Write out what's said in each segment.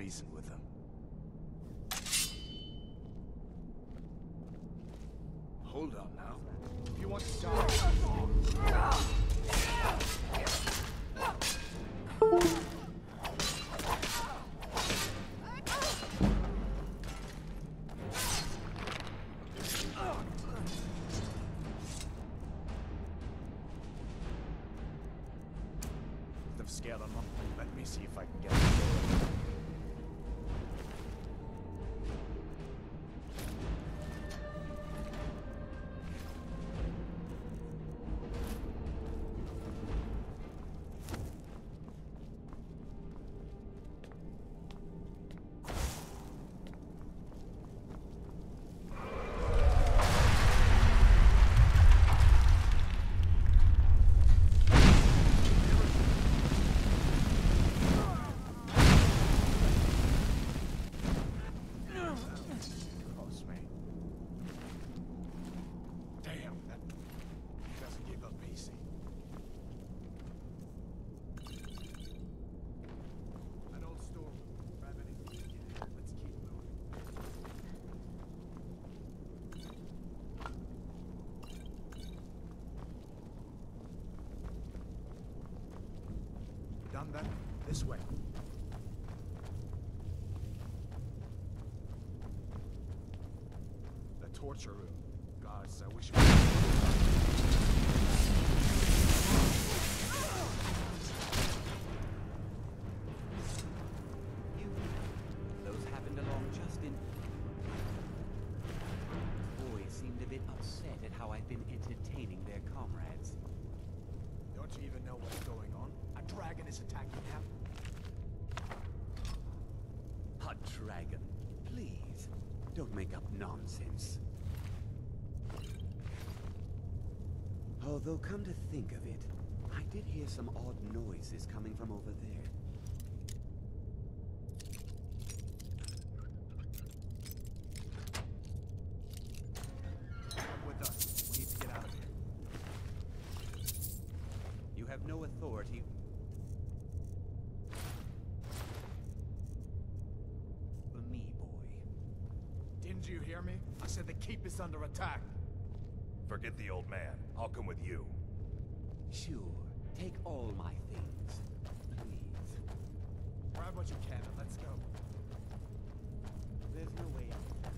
reason with them. Hold on now. If you want to die... They've scared them up. Let me see if I can get them. Done then? This way. The torture room. Gods, I wish we Those happened along just in... Boys seemed a bit upset at how I've been entertaining their comrades. Don't you even know what's going on? A dragon is attacking now. A dragon. Please, don't make up nonsense. Although, come to think of it, I did hear some odd noises coming from over there. Come with us. We need to get out of here. You have no authority. For me, boy. Didn't you hear me? I said the keep is under attack. Forget the old man. I'll come with you. Sure. Take all my things. Please. Grab what you can and let's go. There's no way out.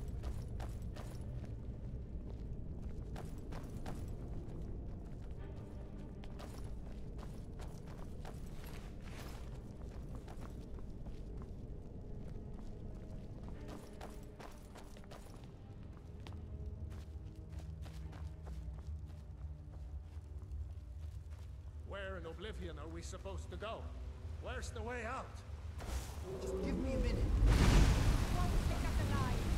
Where in Oblivion are we supposed to go? Where's the way out? Just give me a minute. Won't pick up alive.